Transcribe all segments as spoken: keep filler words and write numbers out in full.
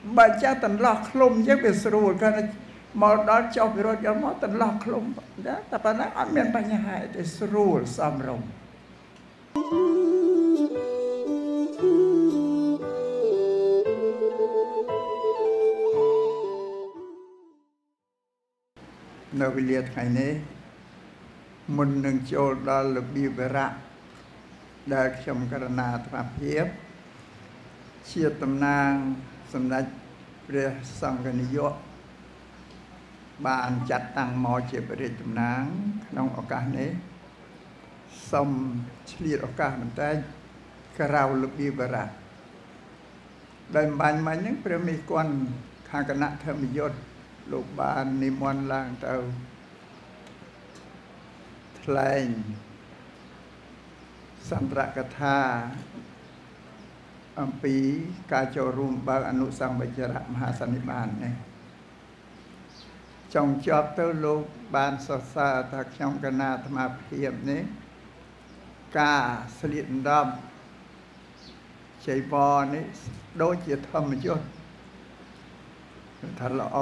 បើចាស់តន្លោះខ្លុំអញ្ចឹងវាស្រួលគាត់មកដល់ចុះពីរត់យកមកតន្លោះខ្លុំណាតែប៉ុណ្ណឹងអត់មានបញ្ហាទេស្រួលសមរម្យនៅវេលាថ្ងៃនេះមុននឹងចូលដល់របៀបវរៈដែលខ្ញុំករណាអាត្មាភាពជាតំណាងសម្ដេចព្រះសង្ឃនាយកបានចាត់តាំងមកជាព្រះរាជតំណាងក្នុងឱកាសនេះសូមឆ្លៀតឱកាសបន្តិចក្រៅរបៀបវរៈដែលបាញ់មិញហ្នឹងព្រះមេគន្ធខាងគណៈធម្មយុត្តលោកបាននិមន្តឡើងទៅថ្លែងសន្ទរកថាអំពីការចូលរួមបើកអនុសម្បជរៈមហាសន្និបាតនេះចុងចប់ទៅលោកបានសរសើរថាខ្ញុំកណាអាត្មាភាពនេះការស្លៀកដណ្ដប់ចីវរនេះដូចជាធម្មយុត្តថាល្អ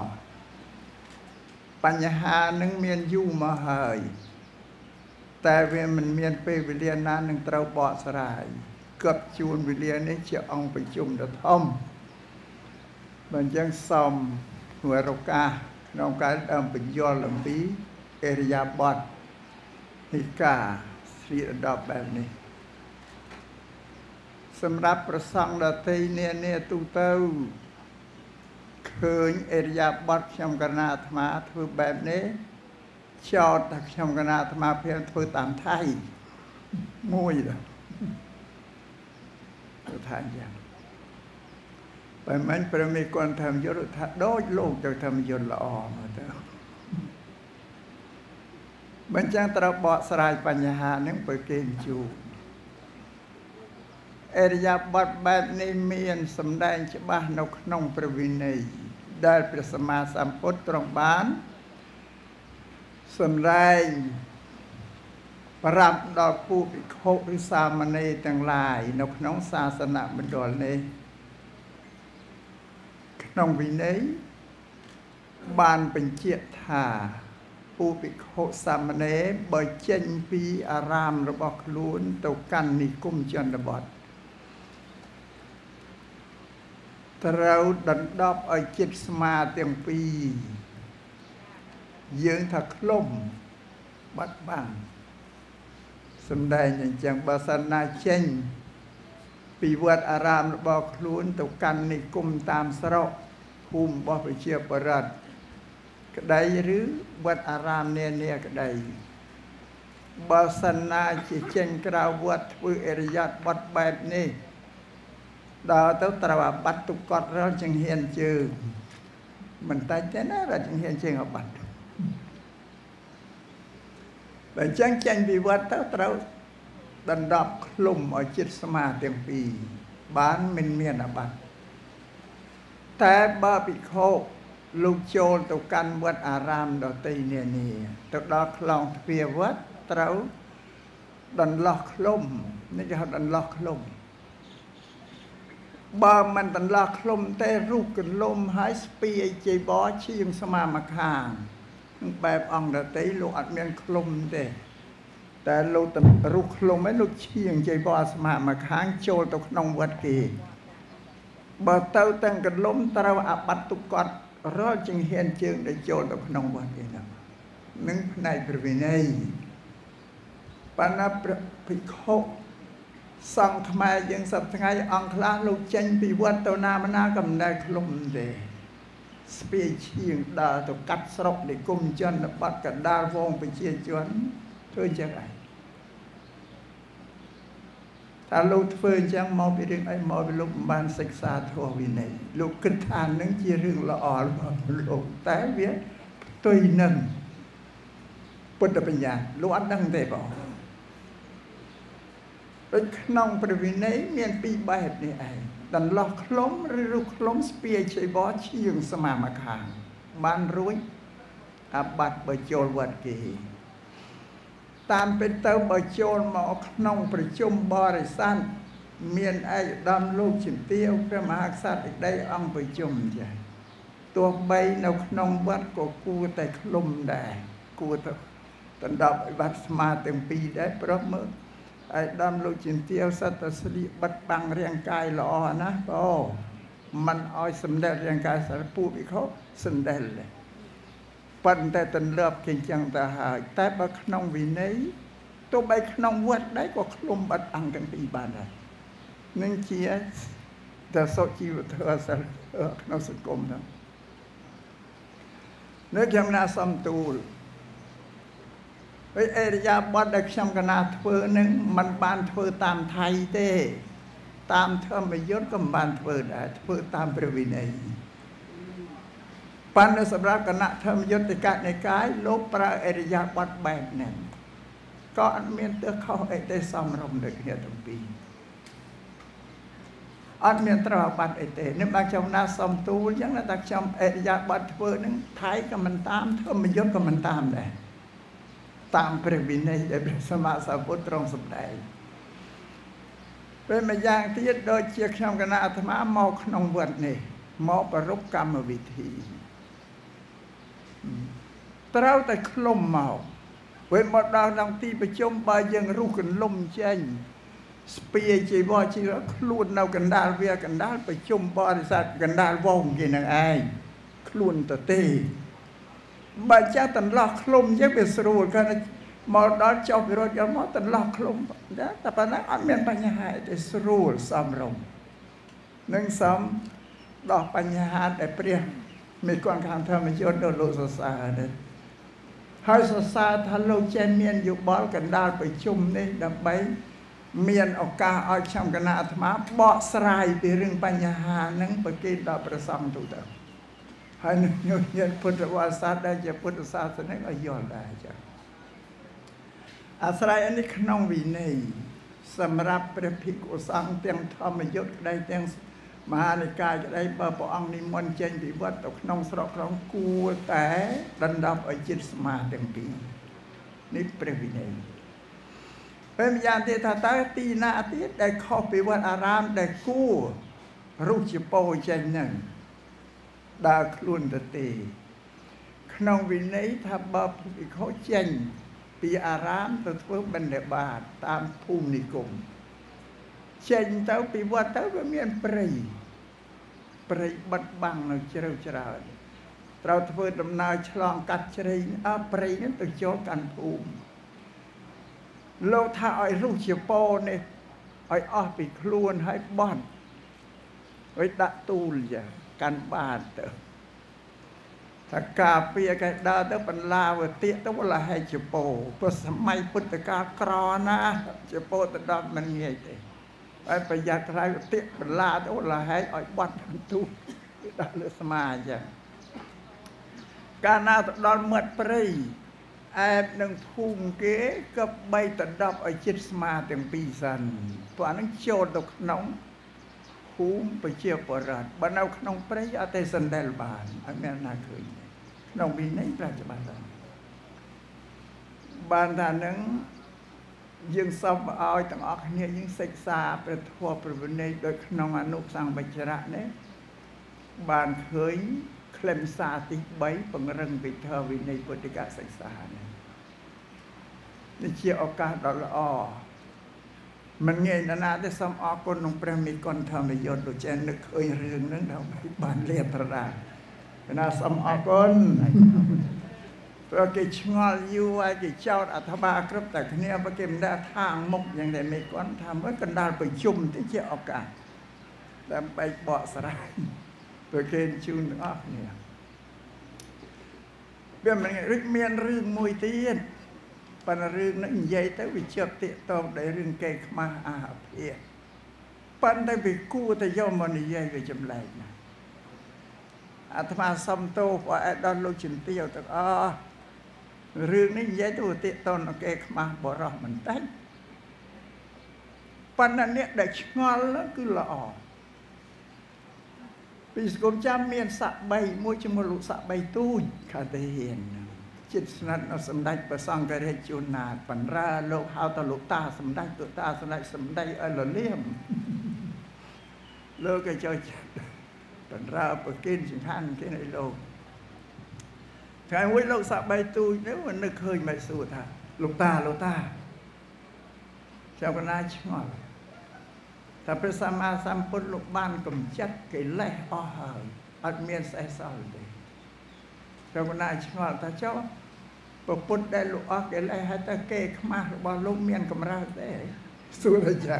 បញ្ហានឹងមានយូរមកហើយតែវាមិនមានពេលវេលាណានឹងត្រូវបកស្រាយគប់ជួនវេលានេះជាអង្គប្រជុំដ៏ធំបើអញ្ចឹងសូមវរកាសក្នុងការដើមបញ្យល់អំពីអរិយាបថនៃការស្លៀកដណ្ដប់បែបនេះសម្រាប់ប្រសង់ដទៃនានាទូទៅឃើញអរិយាបថខ្ញុំកណាអាត្មាធ្វើបែបនេះចោតថាខ្ញុំកណាអាត្មាភាពធ្វើតាមថៃមួយទៅថាយ៉ាងបើមិនព្រះមេគន្ធធម្មយុត្តថាដូចលោកទៅធម្មយុត្តល្អមកទៅមិនចឹងត្រូវបកស្រាយបញ្ហាហ្នឹងបើគេជួអរិយាបថបែបនេះមានសម្ដែងច្បាស់នៅក្នុងព្រះវិន័យដែលព្រះសម្មាសម្ពុទ្ធទ្រង់បានសម្ដែងប្រាប់ដល់ពួកភិក្ខុឬសាមណេរទាំងឡាយនៅក្នុងសាសនមណ្ឌលនេះក្នុងវិន័យបានបញ្ជាក់ថាពួកភិក្ខុសាមណេរបើចេញពីអារាមរបស់ខ្លួនទៅកាន់និគមជនបទត្រូវដណ្ដប់ឲ្យជិតស្មាទាំងពីរយើងថាខ្លុំបាត់បាំងសម្ដែងអញ្ចឹងបើសិនណាចេញពីវត្តអារាមរបស់ខ្លួនទៅកាន់និគមតាមស្រុកភូមិរបស់ប្រជាពលរដ្ឋក្តីឬវត្តអារាមនានាក្តីបើសិនណាជាចេញក្រៅវត្តធ្វើអរិយាបថបែបនេះដល់ទៅត្រូវអាបត្តិទុកត់រលចង្ហៀនជើងមិនតែទេណារចង្ហៀនជើងអាបត្តិបើអញ្ចឹងចេញពីវត្តទៅត្រូវដណ្ដប់ឃ្លុំឲ្យជិតស្មាទាំងពីរបានមិនមានអាបត្តិតែបើភិក្ខុលោកចូលទៅកាន់វត្តអារាមដទៃនានាទៅដល់ខ្លងទ្វារវត្តត្រូវដណ្លោះឃ្លុំនេះគេហៅដណ្លោះឃ្លុំបើមិនដណ្លោះឃ្លុំទេរុះកន្លុំហើយស្ពាយជ័យបរឈៀងស្មាមកខាងបែបអង្គដតីលោកអត់មានឃ្លុំទេតែលោករុះឃ្លុំឯងលោកឈៀងជ័យបរស្មាមកខាងចូលទៅក្នុងវត្តគេបើទៅទាំងកន្លុំត្រូវអាបត្តិទុកត់រលចង្ហៀនជើងដែលចូលទៅក្នុងវត្តគេហ្នឹងនឹងផ្នែកព្រះវិន័យបណ្ណាភិក្ខុសង្ឃខ្មែរយើងសប្តាហ៍ថ្ងៃអង្គខ្លះលោកចេញពីវត្តទៅណាមកណាក៏មិនដែលឃ្លុំទេស្ពាយឈៀងដើរទៅកាត់ស្រុកនិគមជនបទកណ្ដាលវងប្រជាជនធ្វើអញ្ចឹងឯងថាលោកធ្វើអញ្ចឹងមកពីរឿងអីមកពីលោកមិនបានសិក្សាធម៌វិន័យលោកគិតថានឹងជារឿងល្អរបស់លោកតែវាផ្ទុយនឹងពុទ្ធបញ្ញត្តិលោកអត់ដឹងទេបងដូចក្នុងព្រះវិន័យមានពីរបែបនេះឯងដន្លោះឃ្លុំឬរុះឃ្លុំស្ពាយជ័យបរឈៀងស្មាមកខាងបានរួចអាបត្តិបើចូលវត្តគេតាមពិតទៅបើចូលមកក្នុងប្រជុំបរិស័ទเมียนไอ้ดำลูกฉิมเตี้ยวพระมหากษัตริย์ได้อังไปจุ่มใจตัวใบนกนองวัดก็กูแต่คลุมได้กูแต่ตันดับไอ้บัดสมาเต็มปีได้เพราะเมื่อไอ้ดำลูกฉิมเตี้ยวสัตสริบัดบังเรียงกายหล่อนะโอ้มันเอาสำเร็จเรียงกายสารปูไปเขาสำเร็จเลยปันแต่ตันเลือบเก่งจังแต่หายแต่บักนองวินัยตัวใบขนมวัดได้ก็คลุมบัดอังกันปีบานได้นั่นเชียแต่โซชีวเธอสารขนมสังคมนะเนื้อจำนาสมตูลเอริยาบัดได้ชมกันนาเถื่อนึงมันบานเถื่อตามไทยเต้ตามเธอไม่ยศก็บานเถื่อได้เถื่อตามประวินัยปันในสำหรับคณะเธอมยศติกาในกายลบปราเอริยาบัดแบบนั้นก็อันเมียนเตอเข้าไอ้ได้ซ้ำรำเด็กเนี่ยตั้งปีอันเมียนตราบัดไอ้เตนี่บางชาวนาซ้ำตูยังนั่นตักชาวเอริยาบัดเพื่อนึงไทยก็มันตามเธอไม่ยศก็มันตามได้ตามประวินัยได้เป็นสมาสาพุทธตรงสมได้เป็นมาอย่างที่โดยเชี่ยวชาญคณะอาตมาเมาขนมวัดนี่เมาประรบกรรมวิธีเราแต่คลมเมาเว้นมาดาวนังตีไปจมบายังรู้กันลมเจนสเปียจีบอจีรักลุ่นเอากันดาลเวียกันดาลไปจมบริษัทกันดาลว่องกินอะไรคลุ่นตะเต้บาจ้าตันลอกลมยังเป็นสรูกันมาดาวเจ้าไปรถยังมาตันลอกลมนะแต่ปนักอันเมียนปัญญาแต่สรูสามรมหนึ่งสามดอกปัญญาแต่เปรี้ยมีความการทำให้ยศโดนโลสสาเนี่ยให้สสาทันโลเจนเมียนอยู่บอลกันดาลไปจุ่มนี่ดับใบเมียนออกกาเอาชำกันอาธรรมะเบาสลายไปเรื่องปัญญานั่งไปกินดาวประสังตุตาให้นึกเย็นพุทธวาสาได้จะพุทธศาสนาก็ย้อนได้จ้ะอาศัยอันนี้ขนมวินัยสำหรับพระภิกษุสังเตียงธรรมยุทธได้เตียงมหานิกายจะได้เปิดพระองค์นิมนต์เจนวิวัตตกนองสระครองกูแต่ดันดับไอจิตสมาเต็มปีนี่พระวินัยเป็นยานเทธาตาตีนาติได้เข้าไปวัดอารามได้กู้รูปจิโปเจนหนึ่งดาคลุนตตีขนมวินัยทับบาภูมิเขาเจนปีอารามตัวเพื่อบรรดาบาทตามภูมินิคมเช่นเต้าปีวัดเต้าก็มีอันปรีปรีบัดบังเราเจริญเจริญเราเพื่อดำนาฉลองกัดเจริญอาปรีนั้นตัวโจกันภูมิเราถ้าไอ้ลูกเชียโปเนี่ยไอ้อ้อปีคล้วนให้บ้านไอ้ตะตูลอย่ากันบ้านเตอถ้ากาเปียกันดาเตอปันลาวเตี้ยต้องว่าให้เชียโปเพราะสมัยพุทธกาลกรอนะเชียโปตะดำมันเงี้ยเตไอ้ประหยัดไรเตี้ยปันลาต้องว่าให้ไอ้บ้านตูดาเลือสมาจ้ะการนาตดอนเมื่อปรีแอบหนึ่งพุ่งเก๋กับใบตัดดับไอจิตสมาเต็มปีสันตัวนั้นโจดตกน้องพุ่งไปเชี่ยวปราดบ้านเอาขนมปรีอาเตสันเดลบานอันนี้น่าเคยน้องบีในปัจจุบันบ้านท่านนั้นยังสอบเอาต่างออกเนี่ยยังศึกษาประทัวประวินัยโดยขนมอนุสังบัจระเนี่ยบ้านเคยเคลมสาติใบปังรังไปเทวิในปฏิกาศึกษาเนี่ยนี่เชี่ยวโอกาสดอลอมันเงยนานาได้ซ้ำออกคนลงประมีคนทำในยศโดยเจนนึกเคยเรื่องนั้นเราบ้านเลียตระนาซ้ำออกคนเพื่อกิจงอลยูไอ้กิจเจ้าอัฐบาครับแต่คนนี้พระเกมได้ทางมุกอย่างใดไม่ก้อนทำเมื่อกันดาลไปจุ่มที่เชี่ยวโอกาสแล้วไปเบาะสลายตัวเกณฑ์ชูนออกเนี่ยเบี้ยมันรึกเมียนเรื่องมวยเตี้ยนปันเรื่องนั้นใหญ่แต่วิจิตรเตะตอมได้เรื่องเกย์มาอาเพียปันได้ไปกู้แต่ย่อมมันใหญ่ไปจำเลยนะอาตมาซัมโตว่าไอ้ดอนโลจินเตียวแต่อ๋อเรื่องนี้ใหญ่ตัวเตะตอมเกย์มาบ่รอมันได้ปันนั้นเนี่ยได้ชงอลแล้วคือละอปีสกุลจำเมียนสะใบมวยจมูกสะใบตู้ขาเทียนจิตสนัดเอาสำได้ประสังกระเรจุนาปันราโลกหาวตลุตาสำได้ตัวตาสำได้สำได้เอลเลี่ยมលើកឲ្យចូលចិត្តតម្រើប្រគិនសំខាន់គេនៅលោកថ្ងៃមួយលោកសាក់បៃទូចនេះមិននឹកឃើញមិនសួរថាលោកតាលោកតាចាំកណាឆ្ងល់ថាព្រះសម្មាសម្ពុទ្ធលោកបានកំចាត់កិលេសអស់ហើយអត់មានសេះសល់ទេចាំកណាឆ្ងល់ថាចុះព្រះពុទ្ធដែលលោកអស់កិលេសហើយតើគេខ្មាស់របស់លោកមានកម្រើកទេសួរថាចា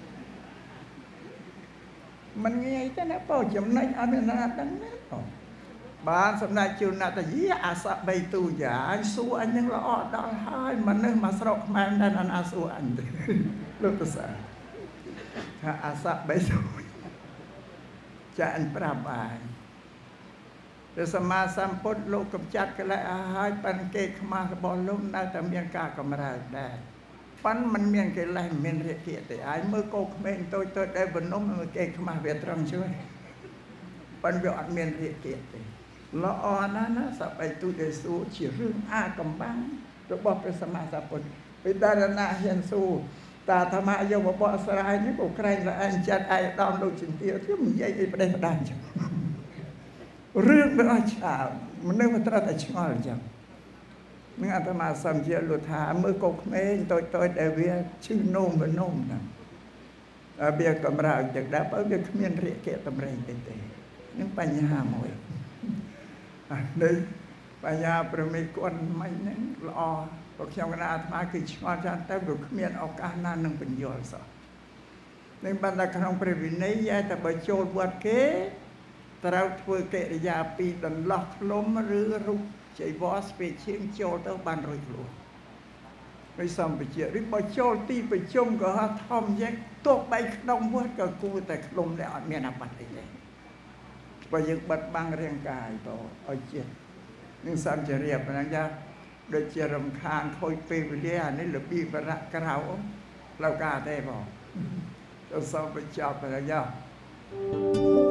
มันងាយទេណាបើចំណេញអត់មានណាដឹងទេបានសម្ដេចជួនណាតាយាអាសៈបីទូយ៉ាអញសួរអញនឹងល្អដល់ហើយមនុស្សមកស្រុកខ្មែរមិនអណាសួរអញទេលោកទសាថាអាសៈបីទូចាអញប្រាប់បានព្រះសម្មាសម្ពុទ្ធលោកកំចាត់កិលេសអស់ហើយប៉ុន្តែគេខ្មាស់របស់លោកនៅតែមានការកម្រើកដែរប៉ុន្តែมันមានកិលេសមានរាគៈទេហើយមើលកូនក្មេងតូចតូចដែលបំណុំគេខ្មាស់វាត្រង់ជួយប៉ុន្តែវាអត់មានរាគៈទេល្អណាស់ណាសពៃទូដែលសួរជារឿងអាកំបាំងរបស់ព្រះសម្មាសម្ពុទ្ធពេលដែលណាហ៊ានសួរតាធម្មយកបបោះស្រាយនេះក៏ក្រែងតែឯងចិត្តឯកឧត្តមលោកជំទាវទៅនិយាយអីប្រទេសផ្ដាច់ចឹងរឿងវាអស់ឆាវមនុស្សមិនត្រូវតែឆ្ងល់ចឹងនឹងអាត្មាសំជាលោកថាមើលកូនក្មេងតូចតូចដែលវាឈឺនោមវានោមហ្នឹងវាកម្រើកចឹងដែរបើវាគ្មានរាគៈតម្រែងទេទេនឹងបញ្ហាមួយនេះបញ្ញាប្រមេគាត់មិនហ្នឹងល្អព្រោះខ្ញុំកណាអាត្មាគឺឆ្ងល់ចាស់ទៅវាគ្មានឱកាសណានឹងបញ្យល់សោះនឹងបានតែក្នុងព្រះវិន័យតែបើចូលវត្តគេត្រូវធ្វើកិរិយាពីដន្លោះខ្លុំឬរូបចៃវរស្ពេឈៀងចូលទៅបានរួចខ្លួនមិនសំបជាឬបើចូលទីប្រជុំក៏ហៅធំយ៉ាងទោះបីក្នុងវត្តក៏គួរតែខ្លុំដែរអត់មានអាបត្តិអីទេបើយើងបិទបាំងរាងកាយទៅឲ្យចិត្តនឹងសំជារៀបហ្នឹងចាដូចជារំខានខូចពេលវេលាអានេះរបៀបរៈក្រៅផ្លូវការទេបងទៅសោះបញ្ចប់ទៅយ៉ា